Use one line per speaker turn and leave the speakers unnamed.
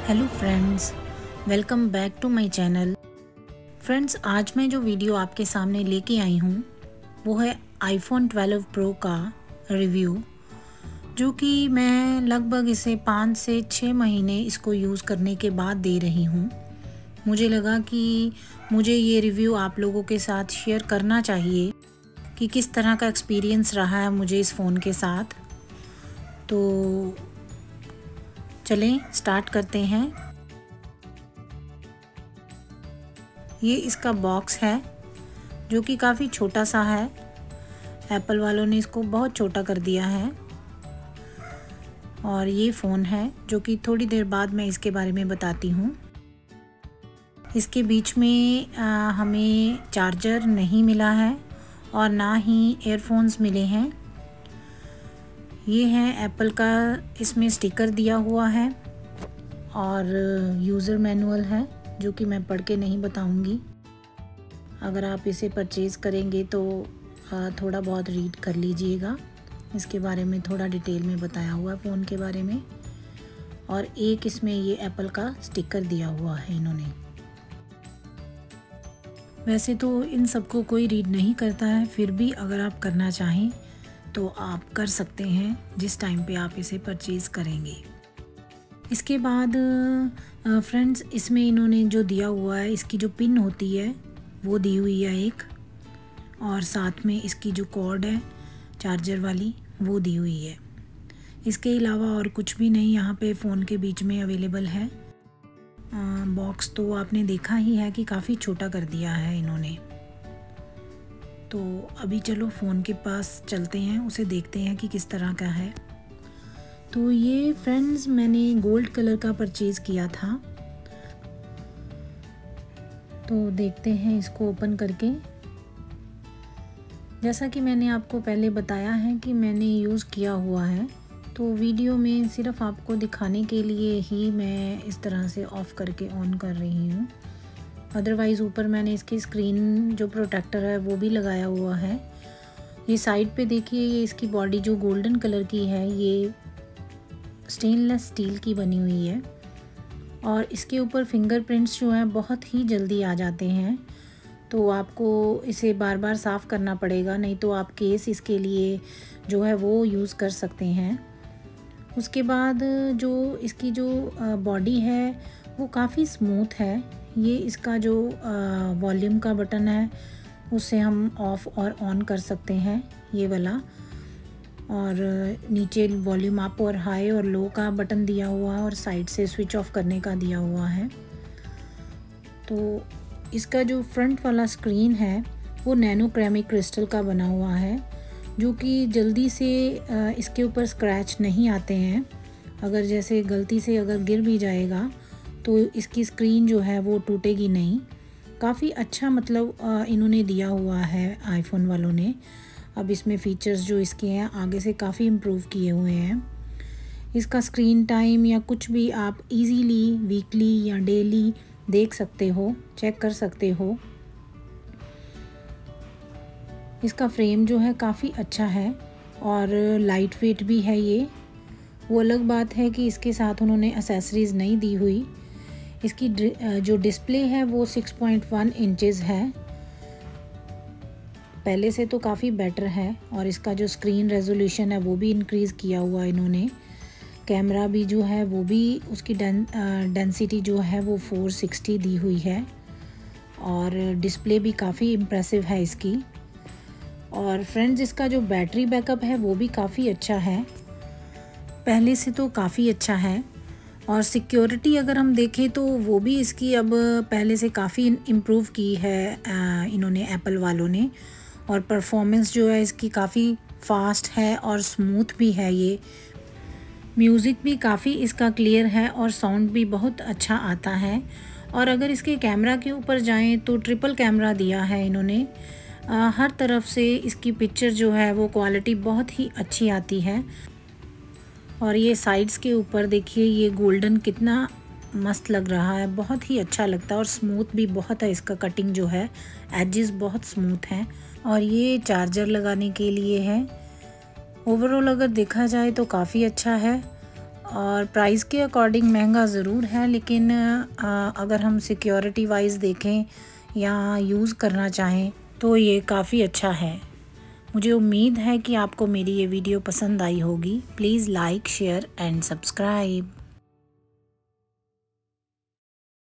Hello friends, welcome back to my channel. Friends, आज मैं जो वीडियो आपके सामने लेके आई हूँ वो है आईफोन 12 प्रो का रिव्यू, जो कि मैं लगभग इसे 5 से 6 महीने इसको यूज़ करने के बाद दे रही हूँ। मुझे लगा कि मुझे ये रिव्यू आप लोगों के साथ शेयर करना चाहिए कि किस तरह का एक्सपीरियंस रहा है मुझे इस फ़ोन के साथ। तो चलें स्टार्ट करते हैं। ये इसका बॉक्स है जो कि काफ़ी छोटा सा है। एप्पल वालों ने इसको बहुत छोटा कर दिया है। और ये फ़ोन है जो कि थोड़ी देर बाद मैं इसके बारे में बताती हूँ। इसके बीच में हमें चार्जर नहीं मिला है और ना ही एयरफोन्स मिले हैं। ये है एप्पल का, इसमें स्टिकर दिया हुआ है और यूज़र मैनुअल है जो कि मैं पढ़ के नहीं बताऊंगी। अगर आप इसे परचेज़ करेंगे तो थोड़ा बहुत रीड कर लीजिएगा। इसके बारे में थोड़ा डिटेल में बताया हुआ है फ़ोन के बारे में। और एक इसमें ये एप्पल का स्टिकर दिया हुआ है इन्होंने। वैसे तो इन सबको कोई रीड नहीं करता है, फिर भी अगर आप करना चाहें तो आप कर सकते हैं जिस टाइम पे आप इसे परचेज़ करेंगे। इसके बाद फ्रेंड्स, इसमें इन्होंने जो दिया हुआ है, इसकी जो पिन होती है वो दी हुई है एक, और साथ में इसकी जो कॉर्ड है चार्जर वाली वो दी हुई है। इसके अलावा और कुछ भी नहीं यहाँ पे फ़ोन के बीच में अवेलेबल है। बॉक्स तो आपने देखा ही है कि काफ़ी छोटा कर दिया है इन्होंने। तो अभी चलो फ़ोन के पास चलते हैं, उसे देखते हैं कि किस तरह का है। तो ये फ्रेंड्स, मैंने गोल्ड कलर का परचेज़ किया था। तो देखते हैं इसको ओपन करके। जैसा कि मैंने आपको पहले बताया है कि मैंने यूज़ किया हुआ है, तो वीडियो में सिर्फ आपको दिखाने के लिए ही मैं इस तरह से ऑफ़ करके ऑन कर रही हूँ। अदरवाइज़ ऊपर मैंने इसकी स्क्रीन जो प्रोटेक्टर है वो भी लगाया हुआ है। ये साइड पे देखिए, ये इसकी बॉडी जो गोल्डन कलर की है ये स्टेनलेस स्टील की बनी हुई है। और इसके ऊपर फिंगरप्रिंट्स जो हैं बहुत ही जल्दी आ जाते हैं, तो आपको इसे बार बार साफ़ करना पड़ेगा, नहीं तो आप केस इसके लिए जो है वो यूज़ कर सकते हैं। उसके बाद जो इसकी जो बॉडी है वो काफ़ी स्मूथ है। ये इसका जो वॉल्यूम का बटन है उससे हम ऑफ़ और ऑन कर सकते हैं, ये वाला। और नीचे वॉल्यूम अप और हाई और लो का बटन दिया हुआ है और साइड से स्विच ऑफ करने का दिया हुआ है। तो इसका जो फ्रंट वाला स्क्रीन है वो नैनो क्रेमिक क्रिस्टल का बना हुआ है, जो कि जल्दी से इसके ऊपर स्क्रैच नहीं आते हैं। अगर जैसे गलती से अगर गिर भी जाएगा तो इसकी स्क्रीन जो है वो टूटेगी नहीं। काफ़ी अच्छा मतलब इन्होंने दिया हुआ है आईफोन वालों ने। अब इसमें फ़ीचर्स जो इसके हैं आगे से काफ़ी इम्प्रूव किए हुए हैं। इसका स्क्रीन टाइम या कुछ भी आप इजीली वीकली या डेली देख सकते हो, चेक कर सकते हो। इसका फ्रेम जो है काफ़ी अच्छा है और लाइट वेट भी है ये। वो अलग बात है कि इसके साथ उन्होंने एक्सेसरीज़ नहीं दी हुई। इसकी जो डिस्प्ले है वो 6.1 इंचेस है, पहले से तो काफ़ी बेटर है। और इसका जो स्क्रीन रेजोल्यूशन है वो भी इंक्रीज़ किया हुआ इन्होंने। कैमरा भी जो है वो भी उसकी डेंसिटी जो है वो 460 दी हुई है। और डिस्प्ले भी काफ़ी इम्प्रेसिव है इसकी। और फ्रेंड्स, इसका जो बैटरी बैकअप है वो भी काफ़ी अच्छा है, पहले से तो काफ़ी अच्छा है। और सिक्योरिटी अगर हम देखें तो वो भी इसकी अब पहले से काफ़ी इम्प्रूव की है इन्होंने, एप्पल वालों ने। और परफॉर्मेंस जो है इसकी काफ़ी फास्ट है और स्मूथ भी है। ये म्यूज़िक भी काफ़ी इसका क्लियर है और साउंड भी बहुत अच्छा आता है। और अगर इसके कैमरा के ऊपर जाएं तो ट्रिपल कैमरा दिया है इन्होंने। हर तरफ से इसकी पिक्चर जो है वो क्वालिटी बहुत ही अच्छी आती है। और ये साइड्स के ऊपर देखिए, ये गोल्डन कितना मस्त लग रहा है, बहुत ही अच्छा लगता है। और स्मूथ भी बहुत है इसका, कटिंग जो है एजेस बहुत स्मूथ हैं। और ये चार्जर लगाने के लिए है। ओवरऑल अगर देखा जाए तो काफ़ी अच्छा है। और प्राइस के अकॉर्डिंग महंगा ज़रूर है, लेकिन अगर हम सिक्योरिटी वाइज देखें या यूज़ करना चाहें तो ये काफ़ी अच्छा है। मुझे उम्मीद है कि आपको मेरी ये वीडियो पसंद आई होगी। Please like, share and subscribe.